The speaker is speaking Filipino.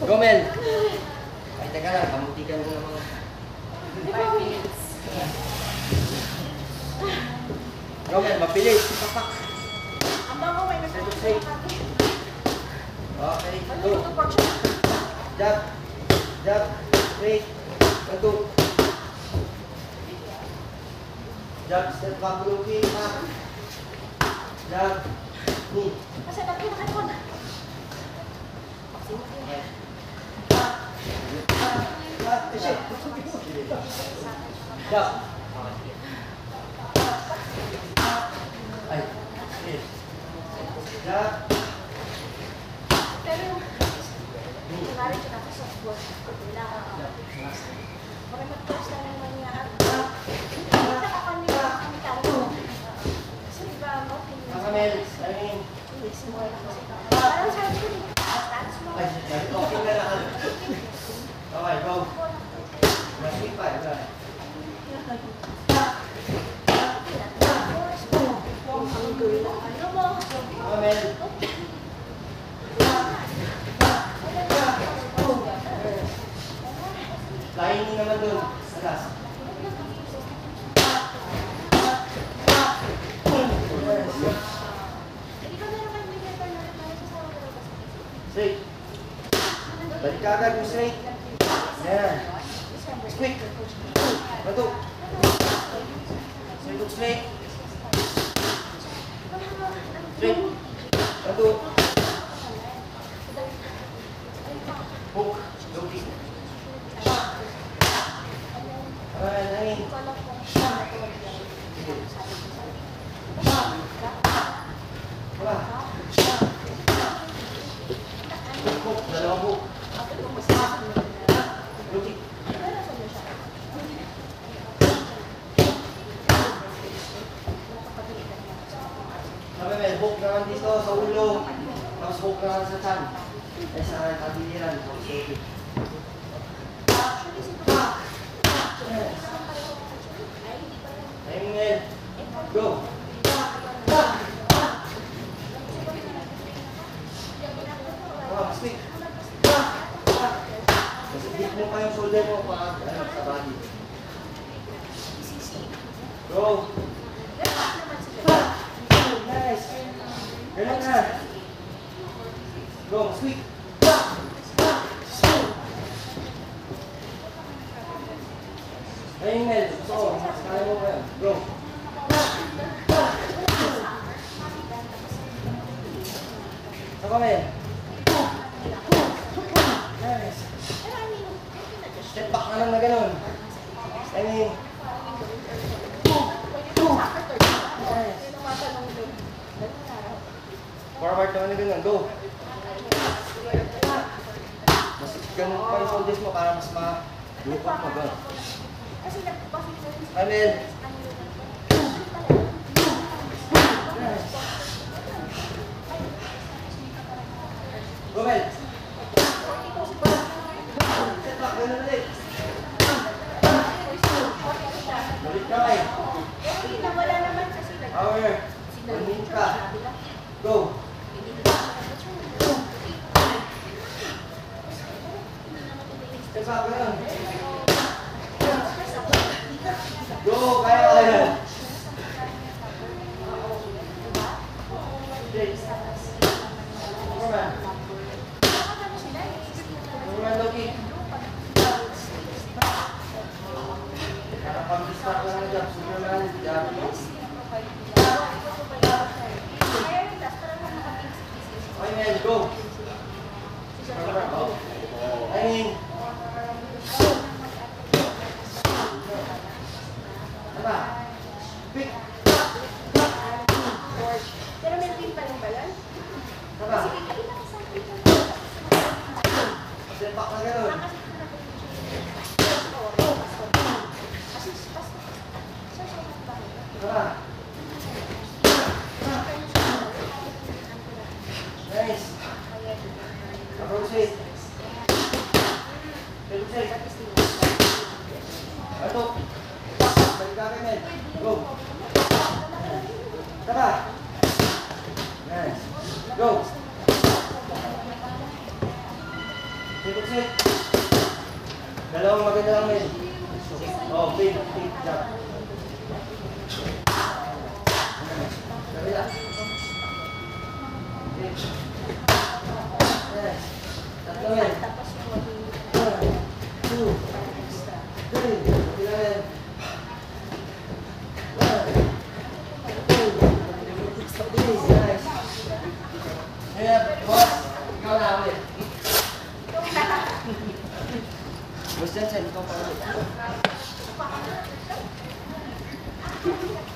Gomel! Ay, teka lang, pamutikan mo ng mga... 5 minutes. Gomel, mapilit! Papak! Ang bango may nagsasabi. Okay, go! Jab! Jab! Straight! 1, 2! Jab, step back, looking back! Jab! Knee! Kasi nagpinakit ko na. Okay. Jab! Ay! Jab! Pero yung nangyari siya natin sa softball. Kailangan ako. Bakit mag-post na naman niya at nakita ka pa niya ang talo. Kasi iba mo, Makamel, timing. parang sabi ko rin. Ay, okay na lang. Okay, go. Last pa, diba? Ano mo? Makamel. Flying knee naman dun. Alas. Straight. Balik ka agad yung straight. Yan. Quick. Bato. Straight hook straight. Straight. Bato. Hook. Low kick. Alright, hangin. Wala. Hook. Dalawang hook. Low kick. May hook naman dito sa ulo. Tapos hook naman sa chan. Ay sa tagiliran. Okay. Timing ngayon. Go! Mas quick. Mas hit mo pa yung shoulder mo pa sa body. Go! Nice! Ganun na! Go! Mas quick! Ayun, Mel. Gusto ko. Kaya mo ba yan? Go! Saka, Mel. Nice. Step back na lang na ganun. Timing. Nice. Forward naman na ganun. Go! Mas ganun pa yung shoulders mo para mas ma-lupok mo. Go! Amel! Gomel! Set back, ganun ulit. Balik ka kayo. Nawala naman kasi Power. Manin ka. Go! Set back, ganun. Go! Kaya kaya! Superman! Superman low kick! Pag-distract lang ng jab. Superman, jab. Okay, man, go! Timing! Tama! Quick! Pero may win pa rin ba yan? Tama! Step back na gano'n. Tama! Nice! Approach it! Approach it! Bato! Balik ka kayo, men! Go! Tama! Nice! Go! Good set. Dalawang maganda lang men. Oh, big jump. Kabila. Yes. Tatlo men. Tapos yung wali. 1, 2, 3. Kabila men. 1, 2, 3. Nice. Yeah, boss. Ikaw na ulit. Boss Jensen, ikaw pa ulit.